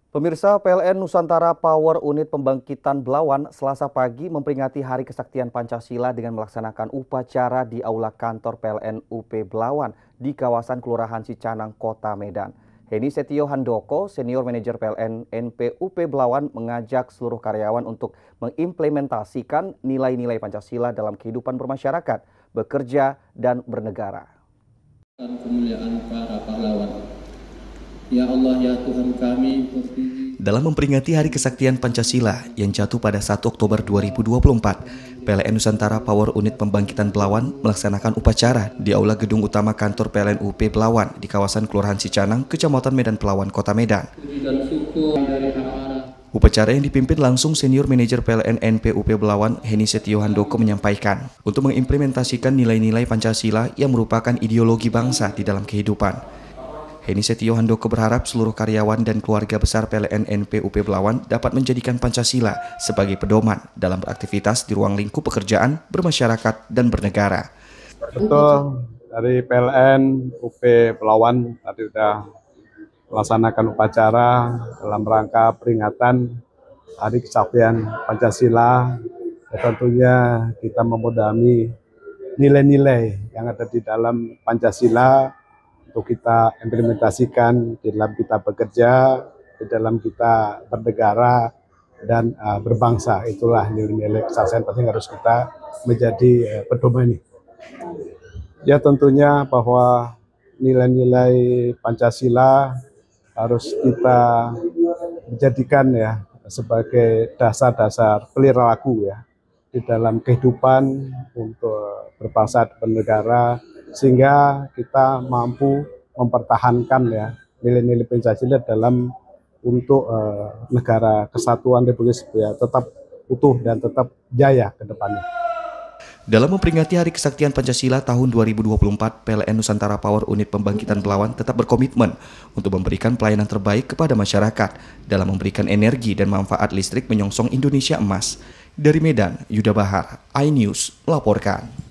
Pemirsa, PLN Nusantara Power Unit Pembangkitan Belawan Selasa pagi memperingati Hari Kesaktian Pancasila dengan melaksanakan upacara di Aula Kantor PLN UP Belawan di kawasan Kelurahan Cicanang, Kota Medan. Heni Setio Handoko, Senior Manajer PLN NPUP Belawan, mengajak seluruh karyawan untuk mengimplementasikan nilai-nilai Pancasila dalam kehidupan bermasyarakat, bekerja, dan bernegara. Kemuliaan para pahlawan. Ya Allah, ya Tuhan kami. Dalam memperingati Hari Kesaktian Pancasila yang jatuh pada 1 Oktober 2024, PLN Nusantara Power Unit Pembangkitan Belawan melaksanakan upacara di Aula Gedung Utama Kantor PLN UP Belawan di kawasan Kelurahan Cicanang, Kecamatan Medan Pelawan, Kota Medan. Upacara yang dipimpin langsung Senior Manajer PLN NPUP Belawan, Heni Setio Handoko, menyampaikan untuk mengimplementasikan nilai-nilai Pancasila yang merupakan ideologi bangsa di dalam kehidupan. Heni Setio Handoko berharap seluruh karyawan dan keluarga besar PLN NPUP Belawan dapat menjadikan Pancasila sebagai pedoman dalam beraktivitas di ruang lingkup pekerjaan, bermasyarakat, dan bernegara. Betul, dari PLN UP Belawan tadi sudah melaksanakan upacara dalam rangka peringatan Hari Kesaktian Pancasila. Ya, tentunya kita memudami nilai-nilai yang ada di dalam Pancasila untuk kita implementasikan di dalam kita bekerja, di dalam kita bernegara, dan berbangsa. Itulah nilai-nilai kesaktian penting harus kita menjadi pedoman ini. Ya, tentunya bahwa nilai-nilai Pancasila harus kita menjadikan ya sebagai dasar-dasar perilaku ya di dalam kehidupan untuk berbangsa dan bernegara, sehingga kita mampu mempertahankan ya nilai-nilai Pancasila dalam untuk negara kesatuan Republik Indonesia tetap utuh dan tetap jaya ke depannya. Dalam memperingati Hari Kesaktian Pancasila tahun 2024, PLN Nusantara Power Unit Pembangkitan Belawan tetap berkomitmen untuk memberikan pelayanan terbaik kepada masyarakat dalam memberikan energi dan manfaat listrik menyongsong Indonesia Emas. Dari Medan, Yuda Bahar, iNews melaporkan.